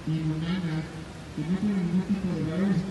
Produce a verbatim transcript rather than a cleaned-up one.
inhumana, que no tiene ningún tipo de valor